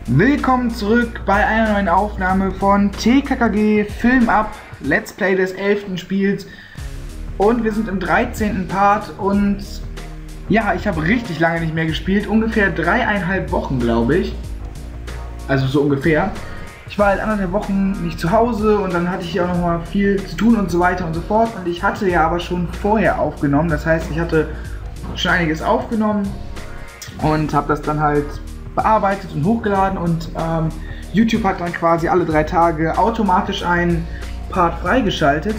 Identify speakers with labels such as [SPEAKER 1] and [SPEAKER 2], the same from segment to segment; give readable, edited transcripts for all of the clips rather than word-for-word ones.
[SPEAKER 1] Willkommen zurück bei einer neuen Aufnahme von TKKG Film Up, Let's Play des 11. Spiels. Und wir sind im 13. Part und ja, ich habe richtig lange nicht mehr gespielt, ungefähr 3,5 Wochen, glaube ich. Also so ungefähr. Ich war halt 1,5 Wochen nicht zu Hause und dann hatte ich auch noch mal viel zu tun und so weiter und so fort. Und ich hatte ja aber schon vorher aufgenommen, das heißt, ich hatte schon einiges aufgenommen und habe das dann halt bearbeitet und hochgeladen und YouTube hat dann quasi alle 3 Tage automatisch einen Part freigeschaltet.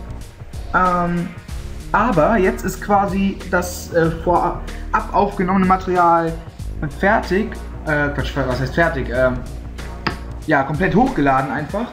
[SPEAKER 1] Aber jetzt ist quasi das vorab aufgenommene Material fertig. Quatsch, was heißt fertig? Ja, komplett hochgeladen einfach.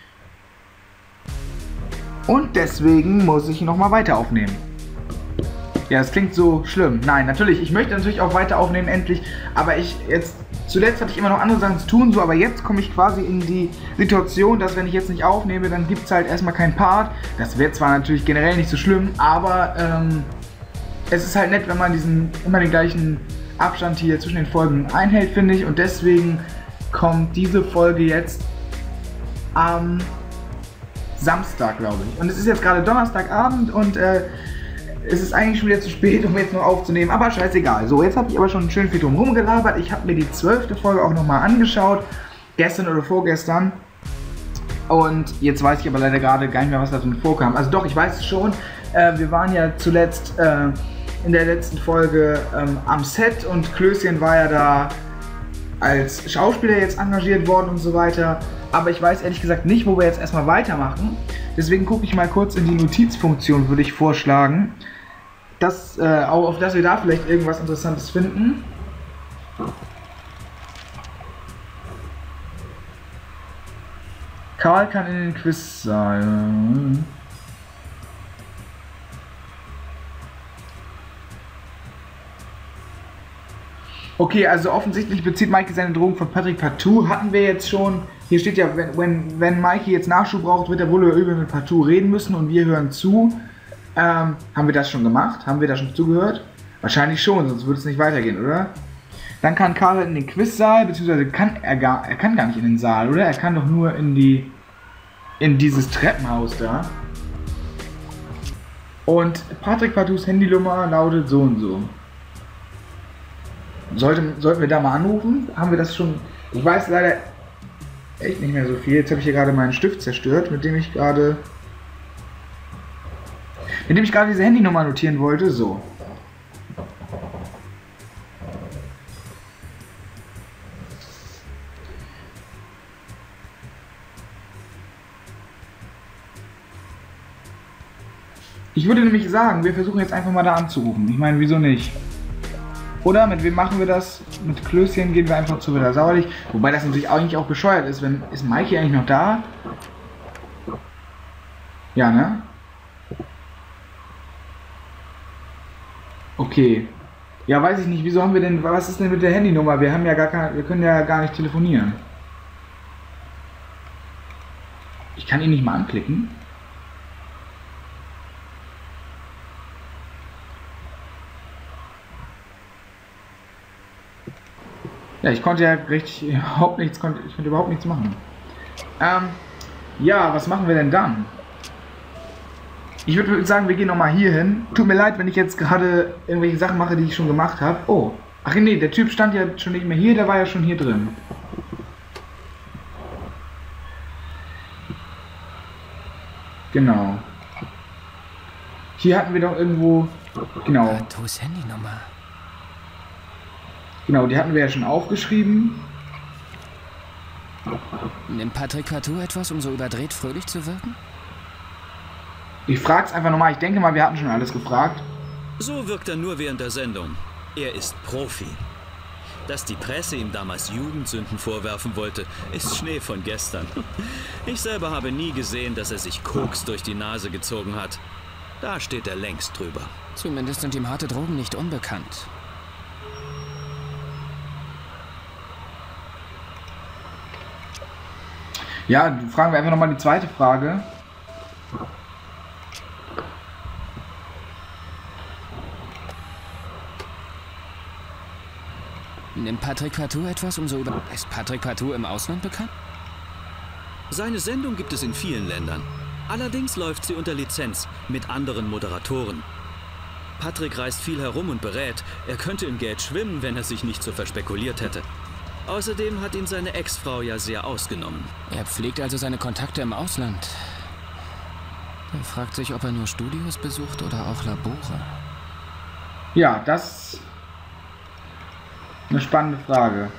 [SPEAKER 1] Und deswegen muss ich nochmal weiter aufnehmen. Ja, das klingt so schlimm. Nein, natürlich, ich möchte natürlich auch weiter aufnehmen, endlich. Aber zuletzt hatte ich immer noch andere Sachen zu tun, so, aber jetzt komme ich quasi in die Situation, dass wenn ich jetzt nicht aufnehme, dann gibt es halt erstmal keinen Part. Das wäre zwar natürlich generell nicht so schlimm, aber es ist halt nett, wenn man immer den gleichen Abstand hier zwischen den Folgen einhält, finde ich. Und deswegen kommt diese Folge jetzt am Samstag, glaube ich. Und es ist jetzt gerade Donnerstagabend und es ist eigentlich schon wieder zu spät, um jetzt noch aufzunehmen, aber scheißegal. So, jetzt habe ich aber schon schön viel drum rumgelabert. Ich habe mir die 12. Folge auch nochmal angeschaut, gestern oder vorgestern. Und jetzt weiß ich aber leider gerade gar nicht mehr, was da drin vorkam. Also doch, ich weiß es schon. Wir waren ja zuletzt in der letzten Folge am Set und Klößchen war ja da als Schauspieler jetzt engagiert worden und so weiter. Aber ich weiß ehrlich gesagt nicht, wo wir jetzt erstmal weitermachen. Deswegen gucke ich mal kurz in die Notizfunktion, würde ich vorschlagen, auf dass wir da vielleicht irgendwas Interessantes finden. Karl kann in den Quizsaal. Okay, also offensichtlich bezieht Mikey seine Drohung von Patrick Patou. Hatten wir jetzt schon. Hier steht ja, wenn Mikey jetzt Nachschub braucht, wird er wohl oder übel mit Patou reden müssen und wir hören zu. Haben wir das schon gemacht? Haben wir da schon zugehört? Wahrscheinlich schon, sonst würde es nicht weitergehen, oder? Dann kann Karl in den Quizsaal, beziehungsweise er kann gar nicht in den Saal, oder? Er kann doch nur in dieses Treppenhaus da. Und Patrick Patous Handynummer lautet so und so. Sollten wir da mal anrufen? Haben wir das schon? Ich weiß leider echt nicht mehr so viel. Jetzt habe ich hier gerade meinen Stift zerstört, mit dem ich gerade diese Handynummer notieren wollte. So. Ich würde nämlich sagen, wir versuchen jetzt einfach mal da anzurufen. Ich meine, wieso nicht? Oder mit wem machen wir das? Mit Klößchen gehen wir einfach zu wieder sauerlich. Wobei das natürlich eigentlich auch bescheuert ist. Ist Mikey eigentlich noch da? Ja, ne? Okay. Ja, weiß ich nicht. Wieso haben wir denn... Was ist denn mit der Handynummer? Wir können ja gar nicht telefonieren. Ich kann ihn nicht mal anklicken. Ja, ich konnte ja überhaupt nichts machen. Ja, was machen wir denn dann? Ich würde sagen, wir gehen nochmal hier hin. Tut mir leid, wenn ich jetzt gerade irgendwelche Sachen mache, die ich schon gemacht habe. Oh, ach nee, der Typ stand ja schon nicht mehr hier, der war ja schon hier drin. Genau. Hier hatten wir doch irgendwo... Genau.
[SPEAKER 2] Patus Handynummer.
[SPEAKER 1] Genau, die hatten wir ja schon aufgeschrieben.
[SPEAKER 2] Nimmt Patrick Patou etwas, um so überdreht fröhlich zu wirken?
[SPEAKER 1] Ich frag's einfach nochmal. Ich denke mal, wir hatten schon alles gefragt.
[SPEAKER 3] So wirkt er nur während der Sendung. Er ist Profi. Dass die Presse ihm damals Jugendsünden vorwerfen wollte, ist Schnee von gestern. Ich selber habe nie gesehen, dass er sich Koks durch die Nase gezogen hat. Da steht er längst drüber.
[SPEAKER 2] Zumindest sind ihm harte Drogen nicht unbekannt.
[SPEAKER 1] Ja, fragen wir einfach nochmal die zweite Frage.
[SPEAKER 2] Nimmt Patrick Patou etwas Ist Patrick Patou im Ausland bekannt?
[SPEAKER 3] Seine Sendung gibt es in vielen Ländern. Allerdings läuft sie unter Lizenz mit anderen Moderatoren. Patrick reist viel herum und berät, er könnte im Geld schwimmen, wenn er sich nicht so verspekuliert hätte. Außerdem hat ihn seine Ex-Frau ja sehr ausgenommen.
[SPEAKER 2] Er pflegt also seine Kontakte im Ausland. Er fragt sich, ob er nur Studios besucht oder auch Labore.
[SPEAKER 1] Ja, das ist eine spannende Frage.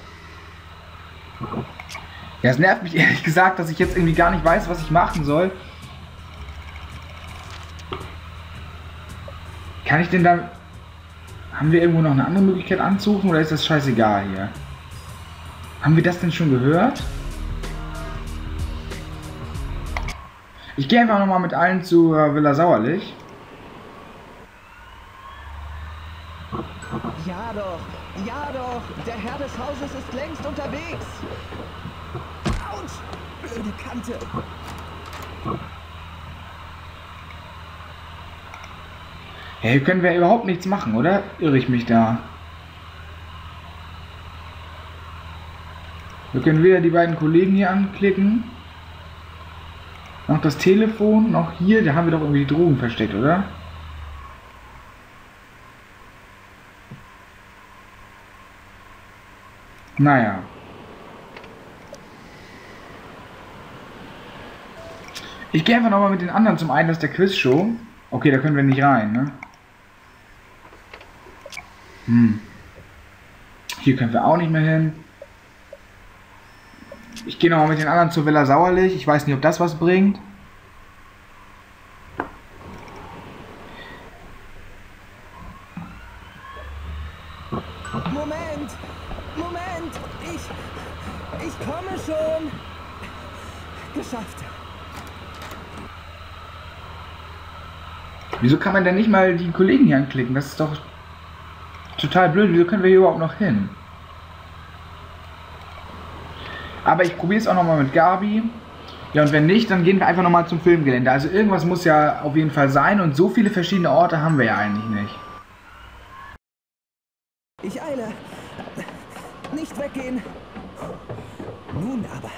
[SPEAKER 1] Ja, es nervt mich ehrlich gesagt, dass ich jetzt irgendwie gar nicht weiß, was ich machen soll. Kann ich denn da... Haben wir irgendwo noch eine andere Möglichkeit anzurufen oder ist das scheißegal hier? Haben wir das denn schon gehört? Ich gehe einfach nochmal mit allen zu Villa Sauerlich.
[SPEAKER 4] Ja doch, der Herr des Hauses ist längst unterwegs. Autsch, blöde Kante.
[SPEAKER 1] Hey, können wir überhaupt nichts machen, oder? Irre ich mich da? Wir können weder die beiden Kollegen hier anklicken, noch das Telefon, noch hier. Da haben wir doch irgendwie die Drogen versteckt, oder? Naja. Ich gehe einfach nochmal mit den anderen zum Einlass der Quizshow. Okay, da können wir nicht rein, ne? Hier können wir auch nicht mehr hin. Ich gehe nochmal mit den anderen zur Villa Sauerlich. Ich weiß nicht, ob das was bringt.
[SPEAKER 4] Moment! Ich komme schon! Geschafft!
[SPEAKER 1] Wieso kann man denn nicht mal die Kollegen hier anklicken? Das ist doch total blöd. Wieso können wir hier überhaupt noch hin? Aber ich probiere es auch nochmal mit Gabi. Ja, und wenn nicht, dann gehen wir einfach nochmal zum Filmgelände. Also irgendwas muss ja auf jeden Fall sein und so viele verschiedene Orte haben wir ja eigentlich nicht.
[SPEAKER 4] Ich eile. Nicht weggehen. Nun aber.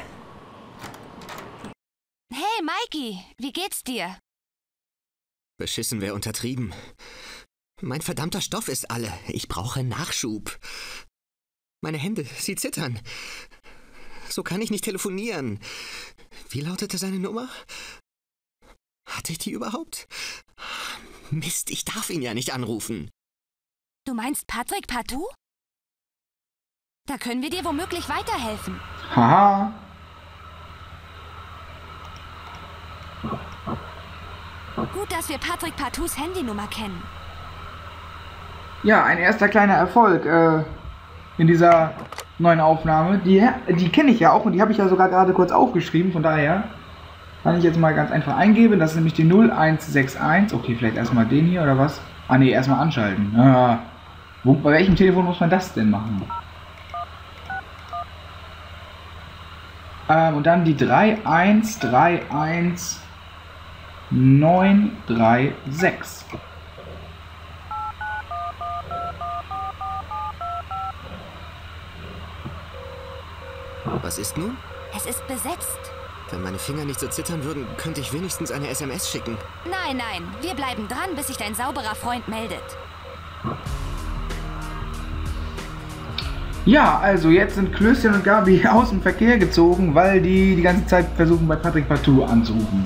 [SPEAKER 5] Hey, Mikey, wie geht's dir?
[SPEAKER 6] Beschissen wäre untertrieben. Mein verdammter Stoff ist alle. Ich brauche Nachschub. Meine Hände, sie zittern. So kann ich nicht telefonieren. Wie lautete seine Nummer? Hatte ich die überhaupt? Mist, ich darf ihn ja nicht anrufen.
[SPEAKER 5] Du meinst Patrick Patou? Da können wir dir womöglich weiterhelfen.
[SPEAKER 1] Haha.
[SPEAKER 5] Gut, dass wir Patrick Patous Handynummer kennen.
[SPEAKER 1] Ja, ein erster kleiner Erfolg in dieser neuen Aufnahme. Die kenne ich ja auch und die habe ich ja sogar gerade kurz aufgeschrieben. Von daher kann ich jetzt mal ganz einfach eingeben. Das ist nämlich die 0161. Okay, vielleicht erstmal den hier oder was? Ah ne, erstmal anschalten. Bei welchem Telefon muss man das denn machen? Und dann die 3131936.
[SPEAKER 6] Was ist nun?
[SPEAKER 5] Es ist besetzt.
[SPEAKER 6] Wenn meine Finger nicht so zittern würden, könnte ich wenigstens eine SMS schicken.
[SPEAKER 5] Nein, wir bleiben dran, bis sich dein sauberer Freund meldet.
[SPEAKER 1] Ja, also jetzt sind Klößchen und Gabi aus dem Verkehr gezogen, weil die ganze Zeit versuchen bei Patrick Patou anzurufen.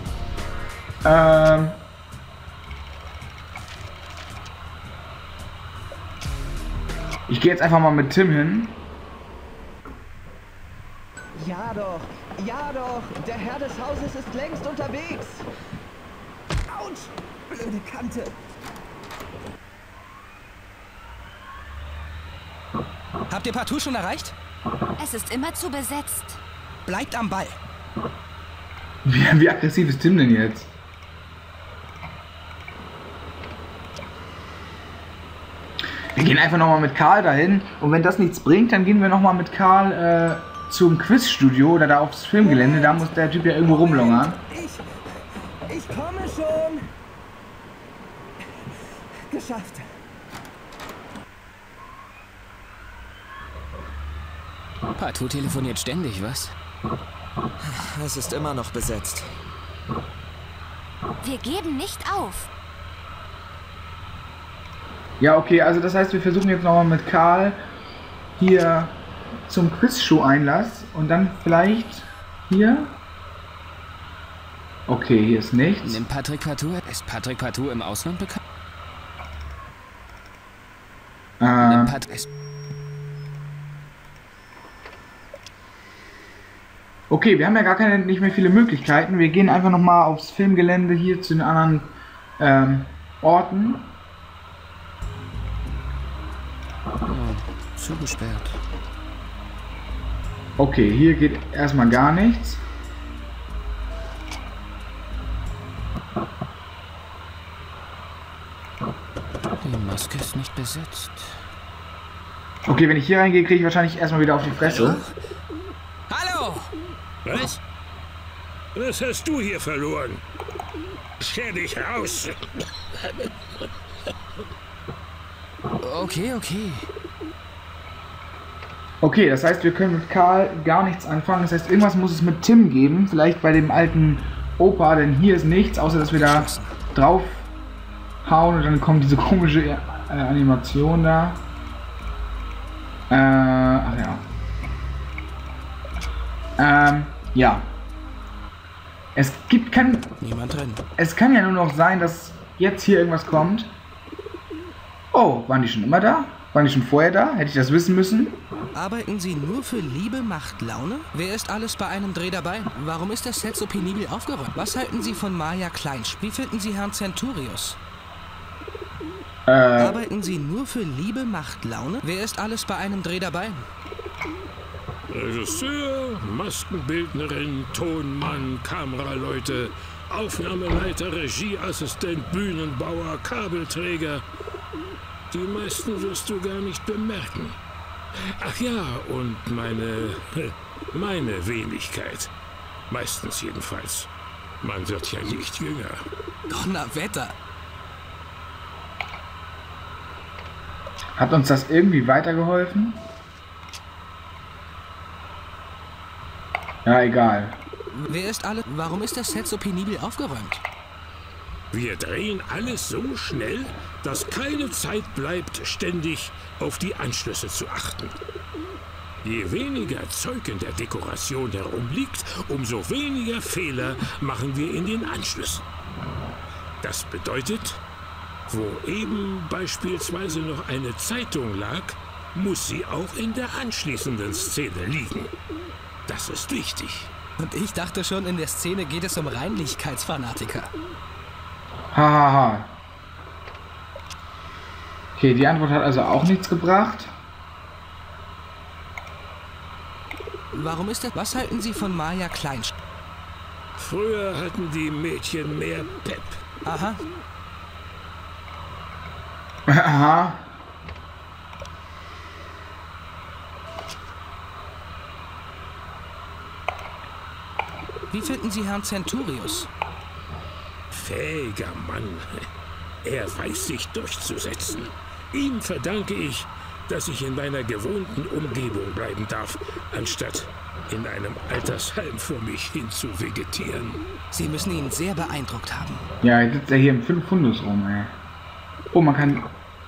[SPEAKER 1] Ich gehe jetzt einfach mal mit Tim hin.
[SPEAKER 4] Ja doch, der Herr des Hauses ist längst unterwegs. Autsch, blöde Kante.
[SPEAKER 7] Habt ihr Patou schon erreicht?
[SPEAKER 5] Es ist immerzu besetzt.
[SPEAKER 7] Bleibt am Ball.
[SPEAKER 1] Wie aggressiv ist Tim denn jetzt? Wir gehen einfach nochmal mit Karl dahin und wenn das nichts bringt, dann gehen wir nochmal mit Karl zum Quizstudio oder da aufs Filmgelände. Da muss der Typ ja irgendwo rumlungern.
[SPEAKER 4] Ich komme schon. Geschafft.
[SPEAKER 2] Partout telefoniert ständig, was?
[SPEAKER 6] Es ist immer noch besetzt.
[SPEAKER 5] Wir geben nicht auf.
[SPEAKER 1] Ja, okay, also das heißt, wir versuchen jetzt nochmal mit Karl hier zum Quizshow-Einlass und dann vielleicht hier. Okay, hier ist nichts.
[SPEAKER 2] Nimmt Patrick Partout? Ist Patrick Partout im Ausland bekannt?
[SPEAKER 1] Okay, wir haben ja nicht mehr viele Möglichkeiten. Wir gehen einfach nochmal aufs Filmgelände hier zu den anderen Orten.
[SPEAKER 2] Oh, zugesperrt.
[SPEAKER 1] Okay, hier geht erstmal gar nichts.
[SPEAKER 2] Die Maske ist nicht besetzt.
[SPEAKER 1] Okay, wenn ich hier reingehe, kriege ich wahrscheinlich erstmal wieder auf die Fresse.
[SPEAKER 7] Hallo!
[SPEAKER 8] Was? Was hast du hier verloren? Scher dich raus!
[SPEAKER 2] Okay.
[SPEAKER 1] Okay, das heißt, wir können mit Karl gar nichts anfangen. Das heißt, irgendwas muss es mit Tim geben. Vielleicht bei dem alten Opa, denn hier ist nichts, außer dass wir da drauf hauen und dann kommt diese komische Animation da. Ach ja. Ja.
[SPEAKER 7] Niemand drin.
[SPEAKER 1] Es kann ja nur noch sein, dass jetzt hier irgendwas kommt. Oh, waren die schon immer da? Waren die schon vorher da? Hätte ich das wissen müssen?
[SPEAKER 7] Arbeiten Sie nur für Liebe, Macht, Laune? Wer ist alles bei einem Dreh dabei? Warum ist das Set so penibel aufgeräumt? Was halten Sie von Maja Kleinsch? Wie finden Sie Herrn Centurius? Arbeiten Sie nur für Liebe, Macht, Laune? Wer ist alles bei einem Dreh dabei?
[SPEAKER 8] Regisseur, Maskenbildnerin, Tonmann, Kameraleute, Aufnahmeleiter, Regieassistent, Bühnenbauer, Kabelträger. Die meisten wirst du gar nicht bemerken. Ach ja, und meine Wenigkeit. Meistens jedenfalls. Man wird ja nicht jünger.
[SPEAKER 7] Donnerwetter!
[SPEAKER 1] Hat uns das irgendwie weitergeholfen? Ja, egal.
[SPEAKER 7] Wer ist alle? Warum ist das Set so penibel aufgeräumt?
[SPEAKER 8] Wir drehen alles so schnell, dass keine Zeit bleibt, ständig auf die Anschlüsse zu achten. Je weniger Zeug in der Dekoration herumliegt, umso weniger Fehler machen wir in den Anschlüssen. Das bedeutet, wo eben beispielsweise noch eine Zeitung lag, muss sie auch in der anschließenden Szene liegen. Das ist wichtig.
[SPEAKER 7] Und ich dachte schon, in der Szene geht es um Reinlichkeitsfanatiker.
[SPEAKER 1] Hahaha. Okay, die Antwort hat also auch nichts gebracht.
[SPEAKER 7] Warum ist das? Was halten Sie von Maja Kleinsch?
[SPEAKER 8] Früher hatten die Mädchen mehr Pep.
[SPEAKER 7] Aha.
[SPEAKER 1] Aha.
[SPEAKER 7] Wie finden Sie Herrn Centurius?
[SPEAKER 8] Fähiger Mann. Er weiß sich durchzusetzen. Ihm verdanke ich, dass ich in meiner gewohnten Umgebung bleiben darf, anstatt in einem Altersheim vor mich hin zu vegetieren.
[SPEAKER 7] Sie müssen ihn sehr beeindruckt haben.
[SPEAKER 1] Ja, jetzt sitzt er hier im 5 Fundus rum, ey. Oh, man kann...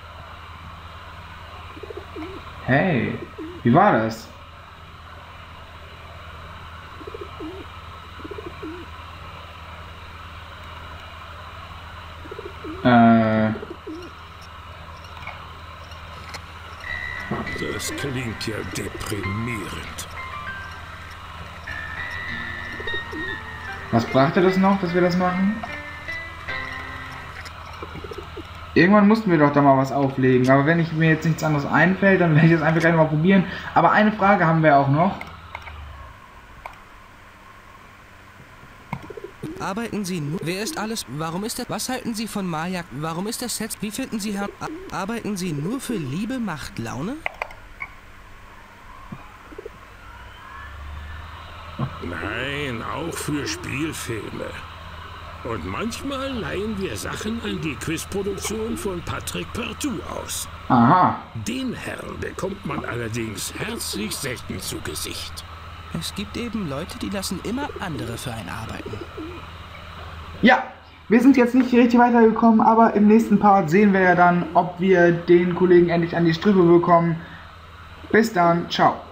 [SPEAKER 1] Hey, wie war das?
[SPEAKER 8] Das klingt ja deprimierend.
[SPEAKER 1] Was brachte das noch, dass wir das machen? Irgendwann mussten wir doch da mal was auflegen, aber wenn mir jetzt nichts anderes einfällt, dann werde ich das einfach gleich mal probieren. Aber eine Frage haben wir auch noch.
[SPEAKER 7] Arbeiten Sie nur... Wer ist alles... Warum ist das... Was halten Sie von Maja... Warum ist das Set... Wie finden Sie Herrn... Arbeiten Sie nur für Liebe, Macht, Laune?
[SPEAKER 8] Nein, auch für Spielfilme. Und manchmal leihen wir Sachen an die Quizproduktion von Patrick Partout aus.
[SPEAKER 1] Aha.
[SPEAKER 8] Den Herrn bekommt man allerdings herzlich selten zu Gesicht.
[SPEAKER 7] Es gibt eben Leute, die lassen immer andere für einen arbeiten.
[SPEAKER 1] Ja, wir sind jetzt nicht richtig weitergekommen, aber im nächsten Part sehen wir ja dann, ob wir den Kollegen endlich an die Strippe bekommen. Bis dann, ciao.